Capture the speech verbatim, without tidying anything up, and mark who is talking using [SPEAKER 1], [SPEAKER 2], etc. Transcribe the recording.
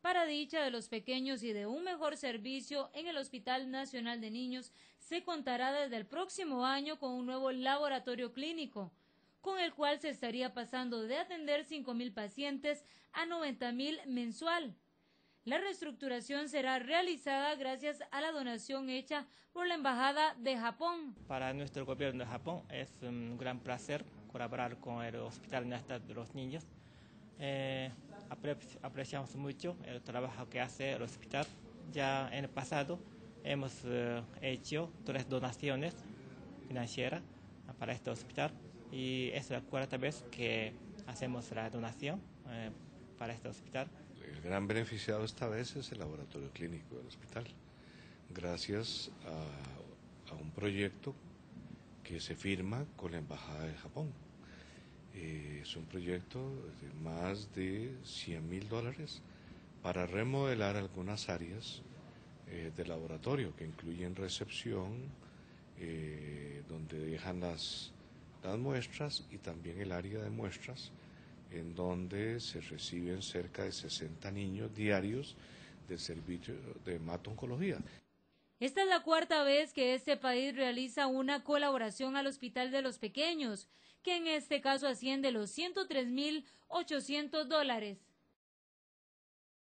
[SPEAKER 1] Para dicha de los pequeños y de un mejor servicio en el Hospital Nacional de Niños, se contará desde el próximo año con un nuevo laboratorio clínico, con el cual se estaría pasando de atender cinco mil pacientes a noventa mil mensual. La reestructuración será realizada gracias a la donación hecha por la Embajada de Japón.
[SPEAKER 2] Para nuestro gobierno de Japón es un gran placer colaborar con el Hospital Nacional de los Niños. Eh, apre apreciamos mucho el trabajo que hace el hospital. Ya en el pasado hemos eh, hecho tres donaciones financieras para este hospital y es la cuarta vez que hacemos la donación eh, para este hospital.
[SPEAKER 3] El gran beneficiado esta vez es el laboratorio clínico del hospital, gracias a, a un proyecto que se firma con la Embajada de Japón. Eh, es un proyecto de más de cien mil dólares para remodelar algunas áreas eh, del laboratorio, que incluyen recepción, eh, donde dejan las, las muestras, y también el área de muestras, en donde se reciben cerca de sesenta niños diarios del servicio de hemato-oncología.
[SPEAKER 1] Esta es la cuarta vez que este país realiza una colaboración al Hospital de los Pequeños, que en este caso asciende a los ciento tres mil ochocientos dólares.